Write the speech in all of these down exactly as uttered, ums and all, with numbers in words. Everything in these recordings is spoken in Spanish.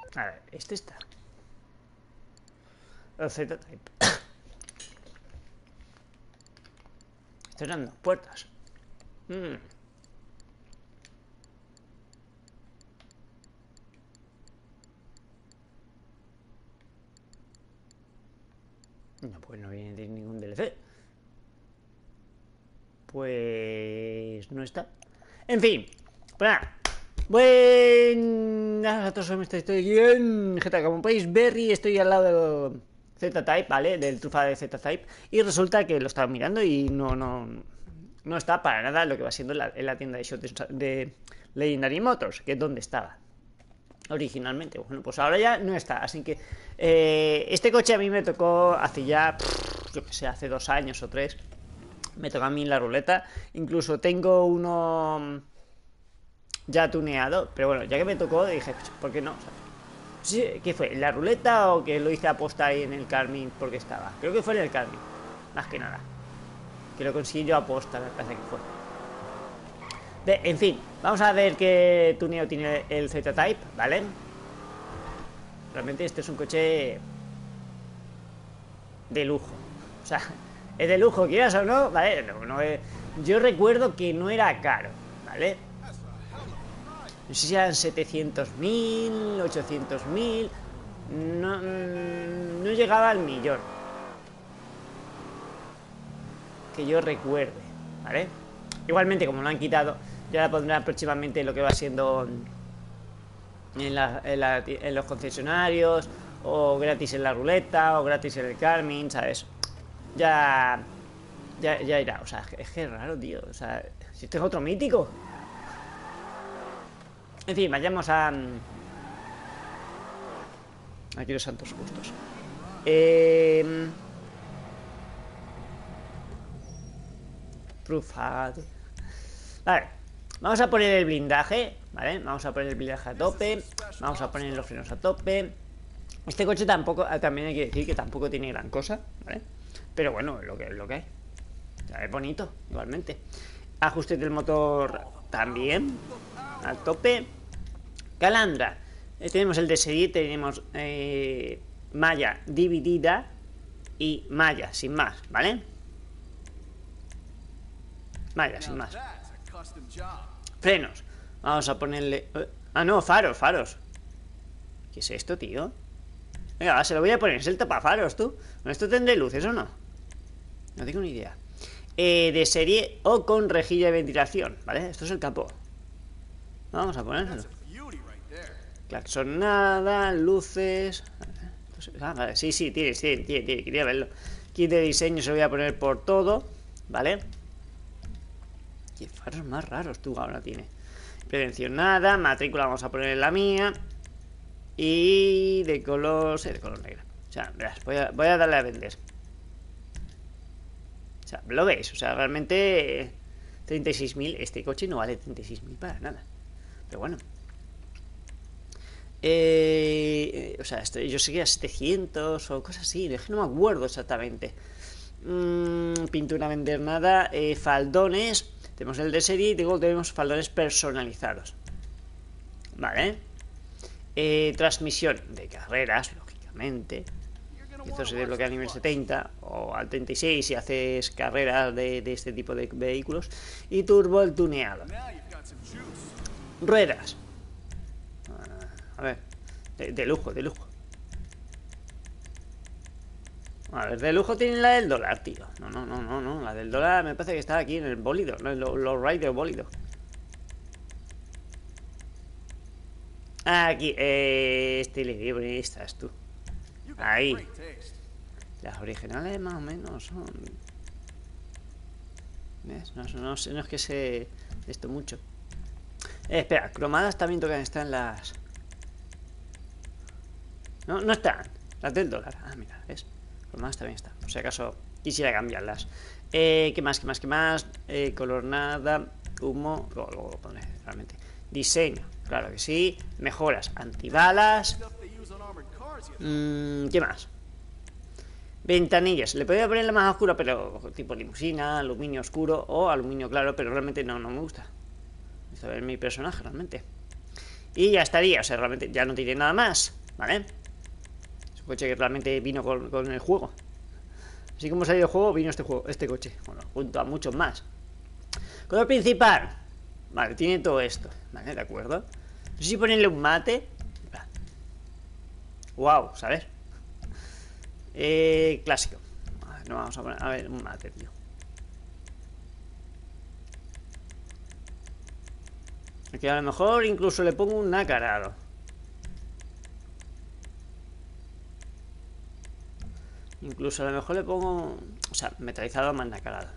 A ver, este está. El Z-Type. Cerrando puertas. Mm. No, pues no viene de ningún D L C. Pues no está. En fin, pues nada. Buenas a todos, estoy aquí en G T A. Como podéis ver, y estoy al lado del Z-Type, ¿vale? Del trufa de Z-Type. Y resulta que lo estaba mirando y no, no, no está para nada lo que va siendo la, en la tienda de shop de, de Legendary Motors, que es donde estaba originalmente. Bueno, pues ahora ya no está. Así que eh, este coche a mí me tocó hace ya, pff, yo que sé, hace dos años o tres. Me tocó a mí la ruleta. Incluso tengo uno ya tuneado, pero bueno, ya que me tocó, dije, ¿por qué no? O sea, sí, ¿qué fue? ¿La ruleta o que lo hice aposta ahí en el Carmine porque estaba? Creo que fue en el Carmine, más que nada. Que lo conseguí yo aposta, me parece que fue. De, en fin, vamos a ver qué tuneo tiene el Z-Type, ¿vale? Realmente este es un coche de lujo. O sea, es de lujo, quieras o no, ¿vale? No, no es... Yo recuerdo que no era caro, ¿vale? No sé si eran setecientos mil, ochocientos mil. No, no llegaba al millón. Que yo recuerde, ¿vale? Igualmente, como lo han quitado, ya la pondrán próximamente lo que va siendo en, la, en, la, en los concesionarios, o gratis en la ruleta, o gratis en el Carmine, ¿sabes? Ya, ya, ya irá. O sea, es que es raro, tío. O sea, si este es otro mítico. En fin, vayamos a... Aquí los santos justos. Eh... Trufado. Vale, vamos a poner el blindaje, ¿vale? Vamos a poner el blindaje a tope. Vamos a poner los frenos a tope. Este coche tampoco, también hay que decir que tampoco tiene gran cosa, ¿vale? Pero bueno, lo que, lo que hay. O sea, es bonito, igualmente. Ajuste del motor también al tope. Calandra, eh, tenemos el de serie, tenemos eh, malla dividida y malla sin más, ¿vale? Malla sin más. Frenos, vamos a ponerle... Ah, no, faros, faros. ¿Qué es esto, tío? Venga, va, se lo voy a poner, es el tapafaros, tú. ¿Esto tendré luces o no? No tengo ni idea. eh, De serie o con rejilla de ventilación, ¿vale? Esto es el capó. Vamos a ponérselo. Claxonada, luces. Ah, vale, sí, sí, tiene, tiene, tiene, tiene, quería verlo. Kit de diseño se lo voy a poner por todo, ¿vale? Qué faros más raros tú ahora tiene. Prevención nada, matrícula vamos a poner en la mía. Y de color, sí, de color negro. O sea, verás, voy a, voy a darle a vender. O sea, lo veis, o sea, realmente treinta y seis mil, este coche no vale treinta y seis mil para nada. Pero bueno. Eh, o sea, esto, yo sé que era setecientos o cosas así, es que no me acuerdo exactamente. Mm, pintura a vender nada, eh, faldones. Tenemos el de serie y luego tenemos faldones personalizados. Vale. Eh, transmisión de carreras, lógicamente. Esto se desbloquea a nivel setenta o al treinta y seis si haces carreras de, de este tipo de vehículos. Y turbo el tuneado. Ruedas. A ver, de, de lujo, de lujo. A ver, de lujo tiene la del dólar, tío. No, no, no, no, no. La del dólar me parece que está aquí en el bólido, no en los lo Rider bólido. Aquí, eh, este libre, estás tú. Ahí. Las originales más o menos son... ¿Ves? No, no, no, sé, no es que sé esto mucho. Eh, espera, cromadas también tocan estar en las... No, no están. Las del dólar. Ah, mira, ¿ves? Cromadas también están. Por si acaso quisiera cambiarlas. Eh, ¿Qué más? ¿Qué más? ¿Qué más? Eh, color nada. Humo. Luego, luego lo pondré, realmente. Diseño. Claro que sí. Mejoras. Antibalas. Mm, ¿Qué más? Ventanillas. Le podría poner la más oscura, pero tipo limusina, aluminio oscuro o aluminio claro, pero realmente no, no me gusta. Esto es mi personaje, realmente. Y ya estaría. O sea, realmente ya no tiene nada más. ¿vale? Es un coche que realmente vino con, con el juego. Así como salió el juego, vino este juego, este coche. Bueno, junto a muchos más. Color principal. Vale, tiene todo esto. Vale, de acuerdo. No sé si ponerle un mate. Wow, ¿sabes? Eh, clásico. A ver, no vamos a poner. A ver, un mate, tío. Aquí a lo mejor incluso le pongo un nacarado. Incluso a lo mejor le pongo. O sea, metalizado más nacarado.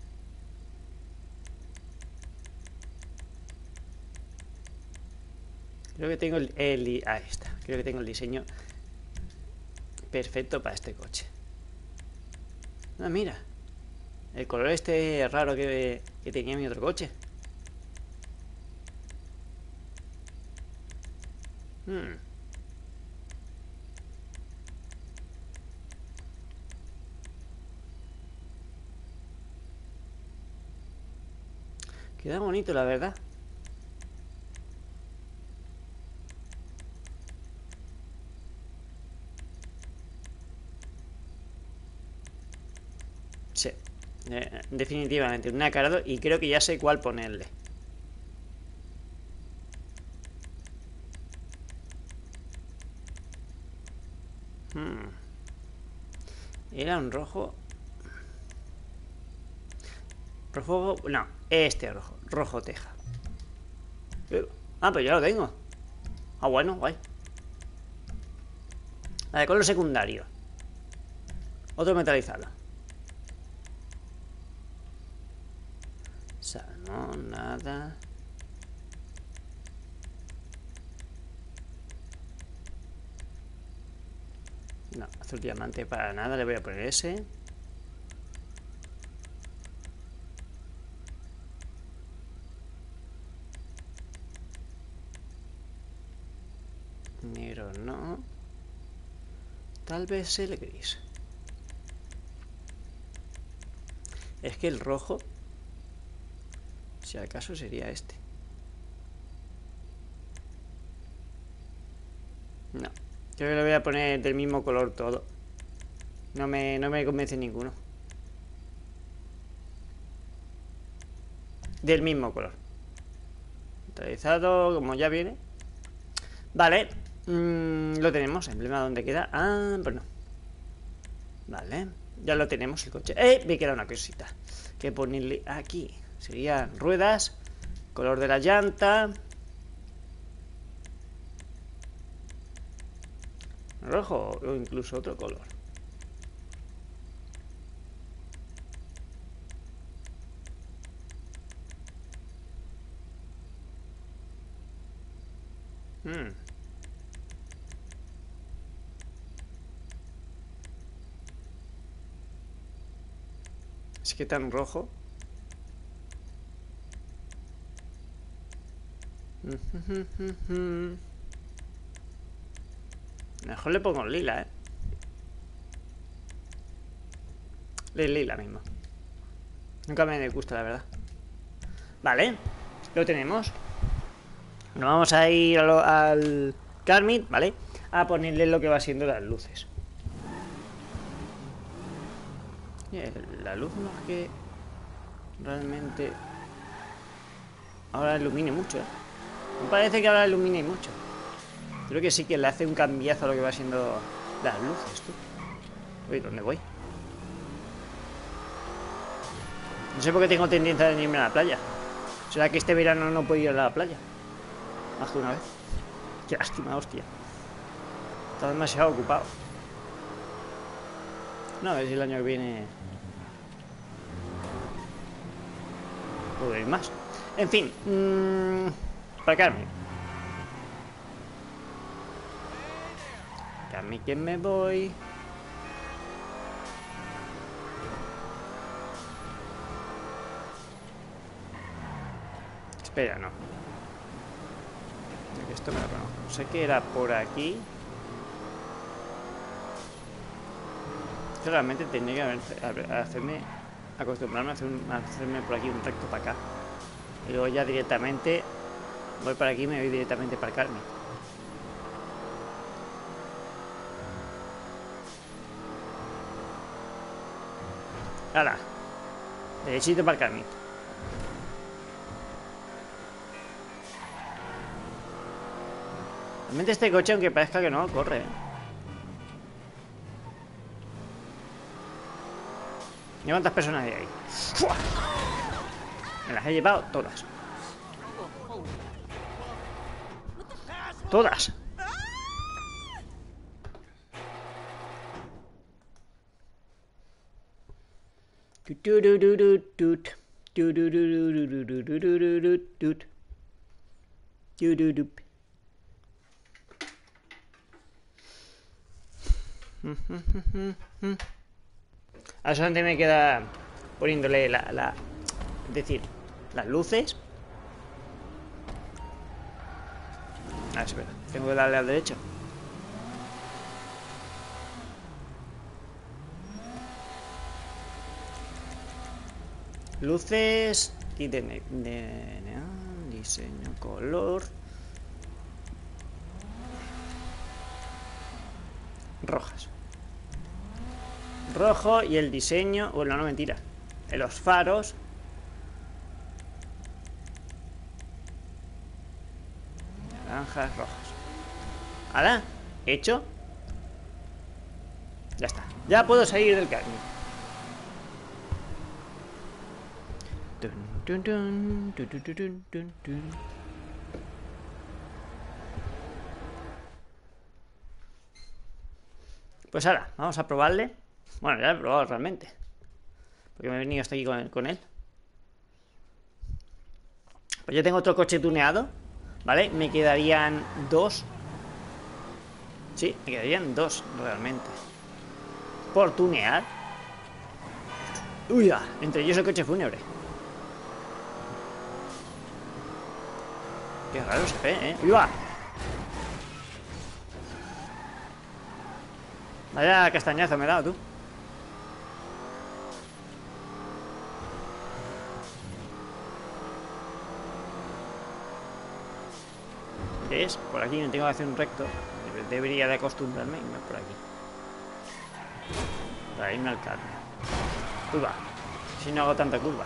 Creo que tengo el, el... Ahí está. Creo que tengo el diseño perfecto para este coche. Ah, mira. El color este raro que, que tenía mi otro coche. Hmm. Queda bonito, la verdad. Sí, eh, definitivamente un nacarado. Y creo que ya sé cuál ponerle. Hmm. Era un rojo. Rojo. No, este rojo. Rojo teja. Ah, pues ya lo tengo. Ah, bueno, guay. La de color secundario. Otro metalizado. O sea, no, nada. No, azul diamante para nada. Le voy a poner ese. Negro no. Tal vez el gris. Es que el rojo, si acaso, sería este. No, creo que le voy a poner del mismo color todo. No me, no me convence ninguno. Del mismo color. Metalizado, como ya viene. Vale. Mm, lo tenemos. Emblema, ¿dónde queda? Ah, pues no. Vale. Ya lo tenemos el coche. Eh, me queda una cosita que ponerle aquí. Serían ruedas. Color de la llanta. Rojo o incluso otro color. Hmm. Es que tan rojo. Mejor le pongo lila, eh. El lila mismo. Nunca me gusta, la verdad. Vale, lo tenemos. Nos vamos a ir a lo, al Karmit, ¿vale? A ponerle lo que va siendo las luces. La luz no es que realmente ahora ilumine mucho, ¿eh? Me parece que ahora ilumine mucho. Creo que sí que le hace un cambiazo a lo que va siendo las luces, tú. Uy, ¿dónde voy? No sé por qué tengo tendencia a irme a la playa. ¿Será que este verano no puedo ir a la playa? Más que una vez. Qué lástima, hostia. Está demasiado ocupado. No, a ver si el año que viene puedo ir más. En fin, mmm, para Carmen. Carmen, que me voy. Espera, no. Esto me lo conozco. Sé que era por aquí. Yo realmente tendría que hacerme acostumbrarme a, hacer un, a hacerme por aquí un recto para acá. Y luego ya directamente voy para aquí y me voy directamente para Carmen. Ahora, derechito para el camino. Realmente este coche, aunque parezca que no, corre, ¿eh? ¿Y cuántas personas hay ahí? ¡Fua! Me las he llevado todas. Todas. Ahora solamente me queda poniéndole la, la, es decir, las luces. Ah, espera, tengo que darle al derecho. Luces y de, de, de neón, diseño, color. Rojas. Rojo y el diseño. Bueno, no, mentira. En los faros. Naranjas, rojas. ¿Ahora? ¿Hecho? Ya está. Ya puedo salir del camino. Dun, dun, dun, dun, dun, dun, dun, dun. Pues ahora, vamos a probarle. Bueno, ya lo he probado realmente, porque me he venido hasta aquí con, con él. Pues yo tengo otro coche tuneado, ¿vale? Me quedarían dos. Sí, me quedarían dos realmente por tunear. Uy, entre ellos el coche fúnebre. Qué raro se ve, ¿eh? ¡Uy, va! Vaya castañazo me he dado, tú. ¿Ves? Por aquí no tengo que hacer un recto. Debería de acostumbrarme y irme por aquí. Para irme al carro. Uy, va. Si no hago tanta curva.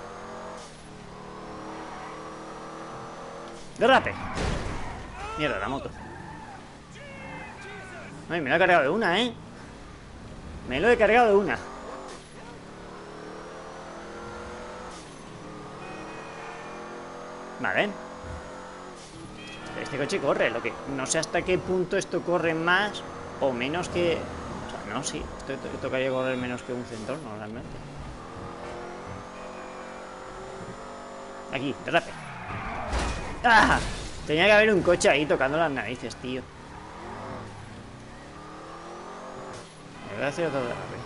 ¡Derrape! Mierda, la moto. Ay, me lo he cargado de una, ¿eh? Me lo he cargado de una. Vale. Este coche corre, lo que no sé hasta qué punto esto corre más o menos que... O sea, no, sí, esto tocaría correr menos que un Centón normalmente. Aquí, derrape. ¡Ah! Tenía que haber un coche ahí tocando las narices, tío. Me voy a hacer otro derrape.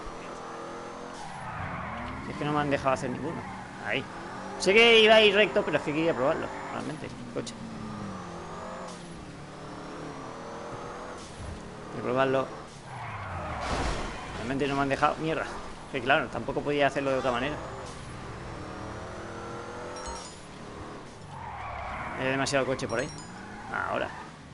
Es que no me han dejado hacer ninguno. Ahí. Sé que iba a ir recto, pero es que quería probarlo, realmente, el coche. Quiero probarlo. Realmente no me han dejado. Mierda. Que claro, tampoco podía hacerlo de otra manera. Hay demasiado coche por ahí. Ahora.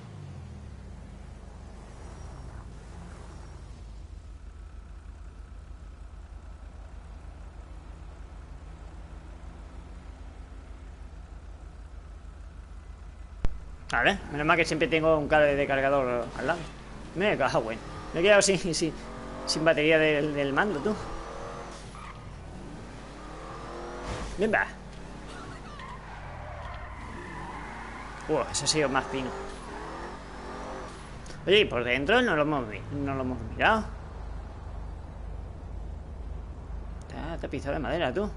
Vale, menos mal que siempre tengo un cable de cargador al lado. Me cago, bueno. Me he quedado sin, sin, sin batería del, del mando, tú. Bien, va. Uh, ese ha sido más fino. Oye, y por dentro no lo hemos, no lo hemos mirado. Está tapizado de madera, tú.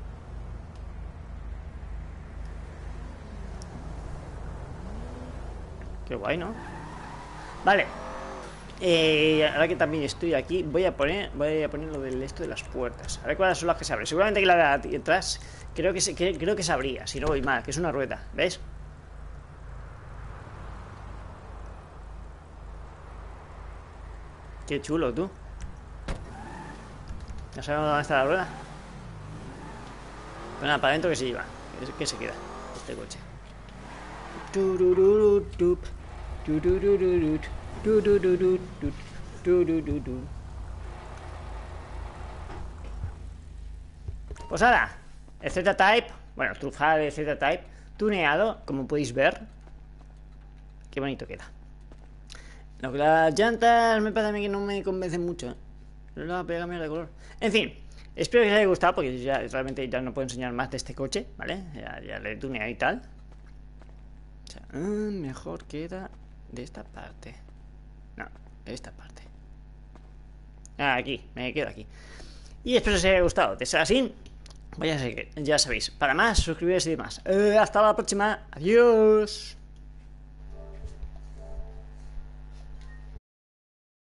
Qué guay, ¿no? Vale. Eh, ahora que también estoy aquí, voy a poner voy a poner lo del esto de las puertas. A ver cuáles son las que se abren. Seguramente que la de atrás creo que se, que, creo que se abría, si no voy mal, que es una rueda, ¿ves? Qué chulo, tú. Ya sabemos dónde está la rueda. Pero nada, para adentro que se lleva. Que se queda este coche. Pues ahora, el Z-Type, bueno, el Trufa de Z-Type tuneado, como podéis ver. Qué bonito queda. Lo que las llantas me parece a mí que no me convencen mucho, ¿eh? Pero voy a cambiar de color. En fin, espero que os haya gustado, porque ya realmente ya no puedo enseñar más de este coche, ¿vale? Ya, ya le he tuneado y tal. O sea, mm, mejor queda de esta parte. No, de esta parte. Ah, aquí, me quedo aquí. Y espero que os haya gustado. De ser así, pues ya, sé, ya sabéis, para más, suscribiros y demás. Eh, hasta la próxima. Adiós.